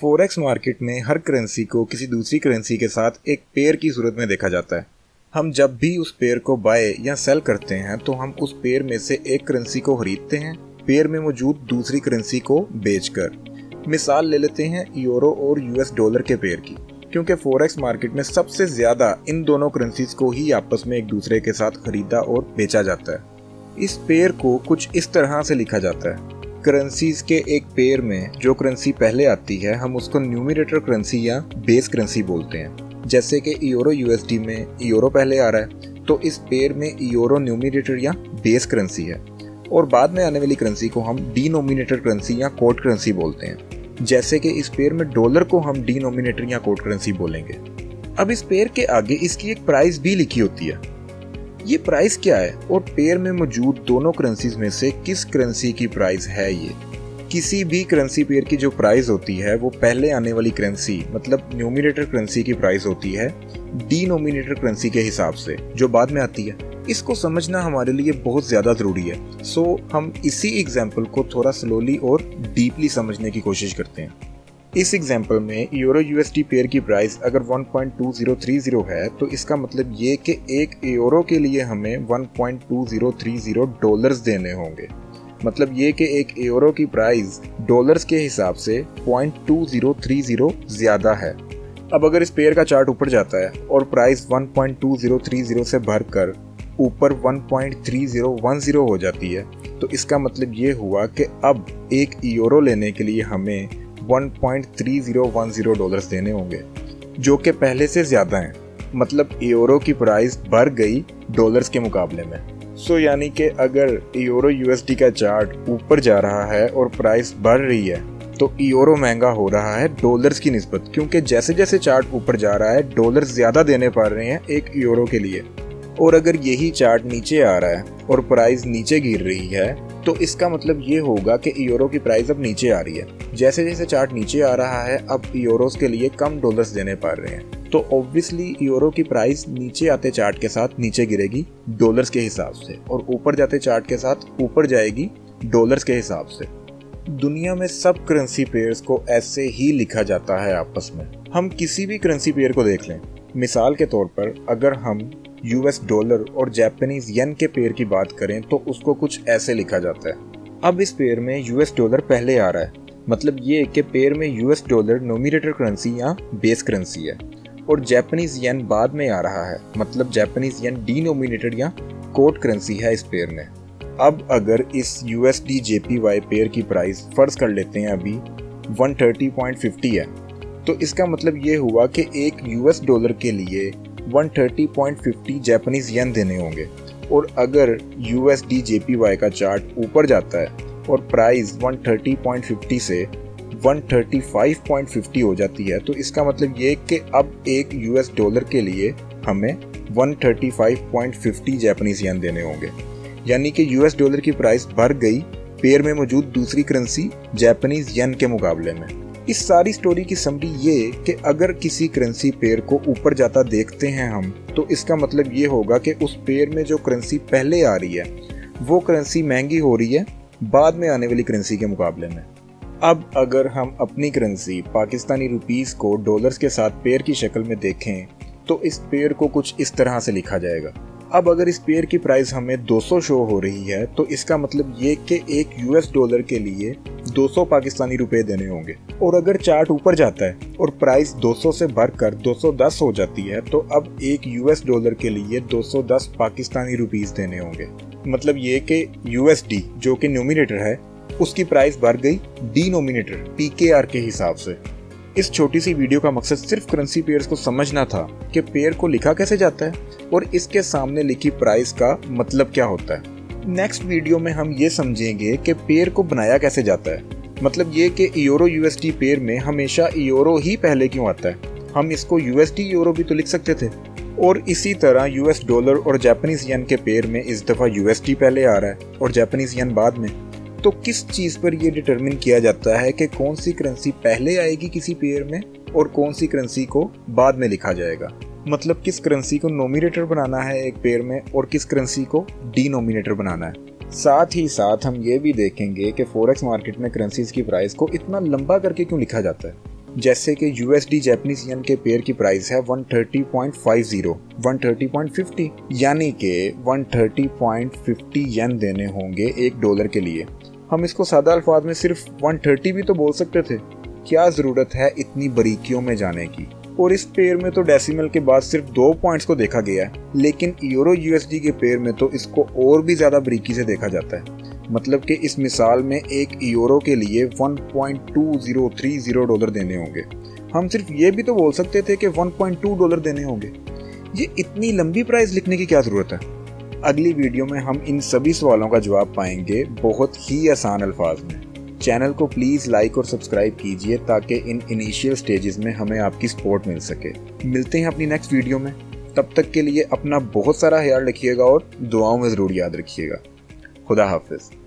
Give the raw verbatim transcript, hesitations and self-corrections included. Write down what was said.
Forex market में हर currency को किसी दूसरी करेंसी के साथ एक पेयर की सूरत में देखा जाता है। हम जब भी उस पेयर को बाय या सेल करते हैं तो हम उस पेयर में से एक करेंसी को खरीदते हैं पेयर में मौजूद दूसरी करेंसी को बेचकर। मिसाल ले लेते हैं यूरो और यूएस डॉलर के पेयर की, क्योंकि फॉरेक्स मार्केट में सबसे ज्यादा इन दोनों करेंसीज को ही आपस में एक दूसरे के साथ खरीदा और बेचा जाता है। इस पेयर को कुछ इस तरह से लिखा जाता है। करेंसीज के एक पेयर में जो करेंसी पहले आती है हम उसको न्यूमरेटर करेंसी या बेस करेंसी बोलते हैं। जैसे कि यूरो यूएसडी में यूरो पहले आ रहा है तो इस पेयर में यूरो न्यूमरेटर या बेस करेंसी है, और बाद में आने वाली करेंसी को हम डिनोमिनेटर करेंसी या कोड करेंसी बोलते हैं। जैसे कि इस पेयर में डॉलर को हम डिनोमिनेटर या कोड करेंसी बोलेंगे। अब इस पेयर के आगे इसकी एक प्राइस भी लिखी होती है। ये प्राइस क्या है और पेयर में मौजूद दोनों करेंसीज में से किस करेंसी की प्राइस है। ये किसी भी करेंसी पेयर की जो प्राइस होती है वो पहले आने वाली करेंसी मतलब न्यूमरेटर करेंसी की प्राइस होती है डिनोमिनेटर करेंसी के हिसाब से जो बाद में आती है। इसको समझना हमारे लिए बहुत ज़्यादा ज़रूरी है। सो हम इसी एग्जाम्पल को थोड़ा स्लोली और डीपली समझने की कोशिश करते हैं। इस एग्जाम्पल में यूरो यूएसडी पेयर की प्राइस अगर one point two zero three zero है तो इसका मतलब ये कि एक यूरो के लिए हमें one point two zero three zero dollars देने होंगे। मतलब ये कि एक यूरो की प्राइस डॉलर्स के हिसाब से point two zero three zero ज़्यादा है। अब अगर इस पेयर का चार्ट ऊपर जाता है और price one point two zero three zero से भरकर ऊपर one point three zero one zero हो जाती है तो इसका मतलब ये हुआ कि अब एक यूरो लेने के लिए हमें one point three zero one zero dollars देने होंगे, जो कि पहले से ज़्यादा हैं। मतलब यूरो की प्राइस बढ़ गई डॉलर्स के मुकाबले में। सो यानी कि अगर यूरो यूएसडी का चार्ट ऊपर जा रहा है और प्राइस बढ़ रही है तो यूरो महंगा हो रहा है डॉलर्स की निस्बत, क्योंकि जैसे जैसे चार्ट ऊपर जा रहा है डॉलर ज़्यादा देने पड़ रहे हैं एक यूरो के लिए। और अगर यही चार्ट नीचे आ रहा है और प्राइस नीचे गिर रही है तो इसका मतलब ये होगा कि यूरो की प्राइस अब नीचे आ रही है। जैसे जैसे चार्ट नीचे आ रहा है अब यूरोस के लिए कम डॉलर्स देने पड़ रहे हैं, तो ऑब्वियसली यूरो की प्राइस नीचे आते चार्ट के साथ नीचे गिरेगी डॉलर्स के हिसाब से, और ऊपर जाते चार्ट के साथ ऊपर जाएगी डॉलर्स के हिसाब से। दुनिया में सब करेंसी पेयर्स को ऐसे ही लिखा जाता है आपस में। हम किसी भी करेंसी पेयर को देख लें, मिसाल के तौर पर अगर हम यूएस डॉलर और जापानीज येन के पेयर की बात करें तो उसको कुछ ऐसे लिखा जाता है। अब इस पेयर में यूएस डॉलर पहले आ रहा है, मतलब ये कि पेयर में यूएस डॉलर नोमिनेटर करेंसी या बेस करेंसी है, और जापानीज येन बाद में आ रहा है, मतलब जापानीज येन डिनोमिनेटेड या कोड करेंसी है इस पेयर में। अब अगर इस यूएसडी जेपीवाई पेयर की प्राइस फर्ज कर लेते हैं अभी वन थर्टी पॉइंट फिफ्टी है, तो इसका मतलब ये हुआ कि एक यूएस डॉलर के लिए one thirty point fifty Japanese yen देने होंगे। और अगर यूएसडी जेपीवाई का चार्ट ऊपर जाता है और price one thirty point fifty से one thirty five point fifty हो जाती है तो इसका मतलब ये कि अब एक यूएस डॉलर के लिए हमें one thirty five point fifty Japanese yen देने होंगे। यानी कि यूएस डॉलर की प्राइस बढ़ गई पेयर में मौजूद दूसरी करेंसी जापानीज येन के मुकाबले में। इस सारी स्टोरी की समरी ये कि अगर किसी करेंसी पेयर को ऊपर जाता देखते हैं हम तो इसका मतलब ये होगा कि उस पेयर में जो करेंसी पहले आ रही है वो करेंसी महंगी हो रही है बाद में आने वाली करेंसी के मुकाबले में। अब अगर हम अपनी करेंसी पाकिस्तानी रुपीस को डॉलर्स के साथ पेयर की शक्ल में देखें तो इस पेयर को कुछ इस तरह से लिखा जाएगा। अब अगर इस पेयर की प्राइस हमें दो सौ शो हो रही है तो इसका मतलब ये कि एक यूएस डॉलर के लिए दो सौ पाकिस्तानी रुपए देने होंगे। और अगर चार्ट ऊपर जाता है और प्राइस दो सौ से बढ़कर दो सौ दस हो जाती है तो अब एक यूएस डॉलर के लिए दो सौ दस पाकिस्तानी रुपीस देने होंगे। मतलब ये कि यूएसडी जो कि न्यूमरेटर है उसकी प्राइस बढ़ गई डिनोमिनेटर पीकेआर के हिसाब से। इस छोटी सी वीडियो का मकसद सिर्फ करेंसी पेयर्स को समझना था कि पेयर को लिखा कैसे जाता है और इसके सामने लिखी प्राइस का मतलब क्या होता है। नेक्स्ट वीडियो में हम ये समझेंगे कि पेयर को बनाया कैसे जाता है। मतलब ये कि यूरो यूएसडी पेयर में हमेशा यूरो ही पहले क्यों आता है। हम इसको यूएसडी यूरो भी तो लिख सकते थे। और इसी तरह यूएस डॉलर और जापानीज येन के पेयर में इस दफ़ा यूएसडी पहले आ रहा है और जापानीज येन बाद में। तो किस चीज़ पर यह डिटरमिन किया जाता है कि कौन सी करेंसी पहले आएगी किसी पेयर में और कौन सी करेंसी को बाद में लिखा जाएगा। मतलब किस करेंसी को नोमिनेटर बनाना है एक पेयर में और किस करेंसी को डिनोमिनेटर बनाना है। साथ ही साथ हम ये भी देखेंगे कि फॉरेक्स मार्केट में करेंसीज की प्राइस को इतना लंबा करके क्यों लिखा जाता है। जैसे कि यूएसडी जापानीज येन के पेयर की प्राइस है one thirty point five zero, one thirty point fifty, यानी कि one thirty point fifty yen देने होंगे एक डॉलर के लिए। हम इसको सादा अल्फाज में सिर्फ वन थर्टी भी तो बोल सकते थे। क्या ज़रूरत है इतनी बारीकियों में जाने की। और इस पेयर में तो डेसिमल के बाद सिर्फ दो पॉइंट्स को देखा गया है, लेकिन यूरो यूएसडी के पेयर में तो इसको और भी ज़्यादा बारीकी से देखा जाता है। मतलब कि इस मिसाल में एक यूरो के लिए one point two zero three zero dollar देने होंगे। हम सिर्फ ये भी तो बोल सकते थे कि वन पॉइंट टू डॉलर देने होंगे। ये इतनी लंबी प्राइस लिखने की क्या ज़रूरत है। अगली वीडियो में हम इन सभी सवालों का जवाब पाएंगे बहुत ही आसान अल्फाज में। चैनल को प्लीज़ लाइक और सब्सक्राइब कीजिए ताकि इन इनिशियल स्टेजेस में हमें आपकी सपोर्ट मिल सके। मिलते हैं अपनी नेक्स्ट वीडियो में। तब तक के लिए अपना बहुत सारा ख्याल रखिएगा और दुआओं में ज़रूर याद रखिएगा। खुदा हाफिज़।